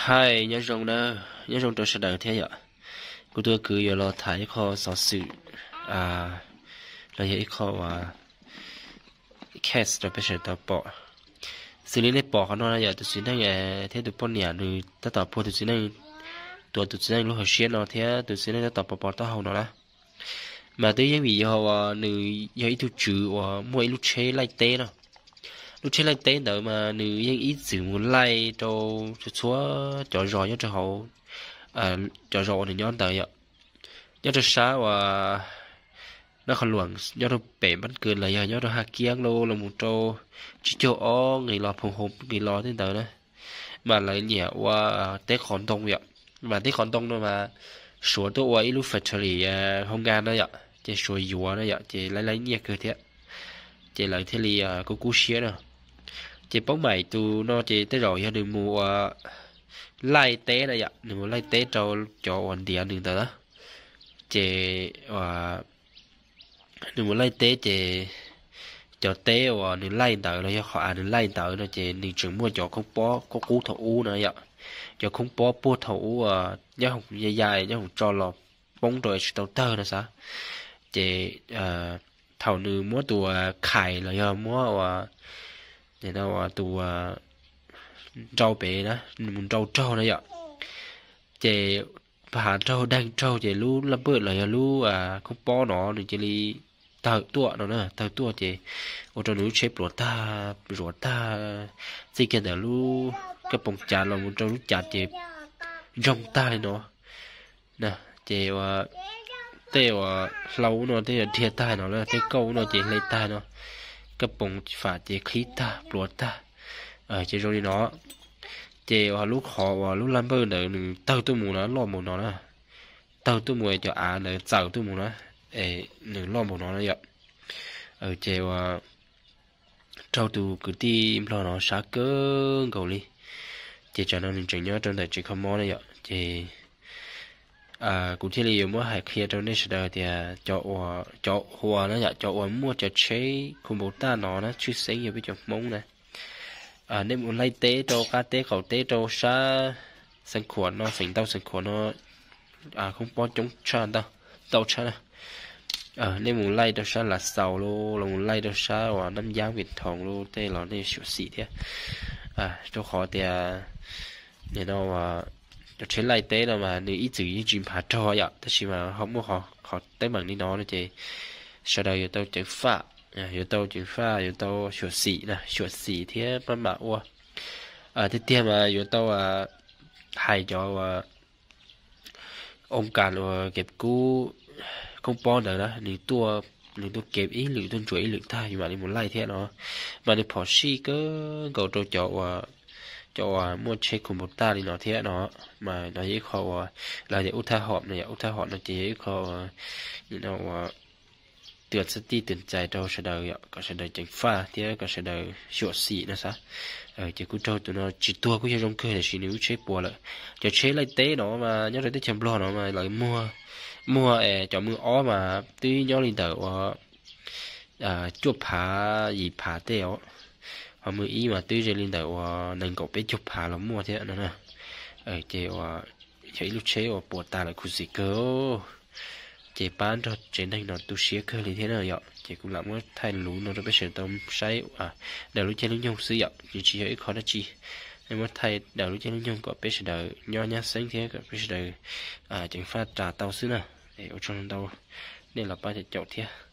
hai nhớ rồng tôi sẽ đợi thế ạ cô tôi cứ giờ lo thấy kho sở sự à là vậy kho cast rồi bây giờ tao bỏ xử lý lấy bỏเขาnói là giờ tôi xin đang thế tôi bỏ nhà rồi tao tao bỏ tôi xin đang tôi xin đang lúc hồi xưa nó thế tôi xin đang tao bỏ tao hậu nó đó mà tôiยังvì họ nữ giờ ít tu chữ mỗi lúc chơi lại té nó lúc chơi lại té đỡ mà nữยังít chữ muốn lại cho chúa cho rồi cho hậu cho rồi thì nhón tới ạ nhớ cho sáng nó còn luồng nhớ cho bể bắt cười là nhớ cho hạt kiếng lô là một trâu chỉ cho ó người lò phồng hộp người lò thế tới đó mà lại nhẹ tết khổn đông vậy mà tết khổn đông đó mà số tôi ấy lúc phải xử lý không gan đó vậy chỉ số dùa đó vậy chỉ lấy nhẹ cơ thế chỉ lại thế li có cú xía nữa chỉ bóng mày tu nó chỉ tới rồi giờ đừng mua lai té đây vậy đừng mua lai té cho ổn điện đừng tới đó chỉ đừng muốn lai té chỉ cho té đừng lai tới nó họ đừng lai tới nó chỉ đừng chừng mua cho không bó có cú thấu nữa vậy cho không bó bua thấu nhớ không dài nhớ không cho lọp bóng rồi đầu tơ nữa sao chỉ thầu nữ mua tù khải là giờ mua để đâu tù trâu bể đó muốn trâu này vậy chỉ bà trâu đang trâu chỉ lú lâm bự là lú không bó nó thì chỉ đi tàu tua nó nữa tàu tua chỉ ô trâu nữ xếp ruột ta chỉ cần là lú cái bông chả là một trâu lú chả chỉ rong ta lên nó nè chỉ tê lâu nó tê thiệt tai nó là tê câu nó chỉ lấy tai nó cái bông phải chỉ khí ta ruột ta chỉ rồi nó chỉ lúc họ lúc làm bơ nữa tao tôi muốn nó lo một nó nè tao tôi muốn cho nữa giàu tôi muốn nó nữa lo một nó vậy chỉ trâu tôi cứ tìm lo nó sát cơ cầu đi chỉ cho nó mình chỉ nhớ trong đời chỉ không món này vậy chỉ cụ thể là mua hải kia trong đây sẽ thì cho hoa nó vậy cho hoa mua cho chế không bố ta nó chứ xây giờ bây giờ mông này nếu muốn lấy tế cho cá tế khẩu tế cho sa sân khuẩn nó phình tao sân khuẩn nó không có chống tràn đâu tao tràn nếu muốn lấy cho sa là sầu luôn là muốn lấy cho sa và năm giang việt thòng luôn thế là nên sửa xị thế cho khó thì để nó cho chế lấy tế là mà nếu ít chữ chim phá cho vậy thế chỉ mà không có họ tế bằng đi nó thì sau đây tao chữ phá yếu tố chuyển pha yếu tố sửa xỉ thế mà bảo thế tiêm yếu tố hay cho ông cả rồi kẹp cú không bao giờ đó nếu tôi kẹp ý lựa tôi chuỗi lựa thay mà đi muốn lại thế nó mà đi bỏ xí cứ cầu cho mua check cùng một ta đi nó thế nó mà nó dễ khó là để út tha họp nó chỉ dễ khó you know tuyệt sẽ ti tuyệtใจcho sẽ đời có sẽ đời chỉnh pha thì có sẽ đời sửa xị nữa sao chỉ cứ cho tụi nó chỉ tua cũng trong cơ để xí níu chế bùa lại cho chế lại tế nó mà nhớ tới tới chấm lo nó mà lại mua cho mua ó mà tuy nhớ lên tờ chụp phá gì phá téo họ mua ý mà tuy lên tờ nên cậu bé chụp phá là mua thế nữa nè chỉ thấy lúc chế bùa ta lại khu gì cơ chỉ bán cho trên đây nó tu sửa cơ lý thế nào vậy chỉ cũng làm cái thay lú nó rồi bây giờ tao sai đều lúc trên nhung sử dụng chỉ hơi khó đó chi nhưng mà thay đều lúc trên nhung có bây giờ nho nhá sáng thế có bây giờ chẳng pha trà tao xứ nào để ở trong tao nên là ba chậu thế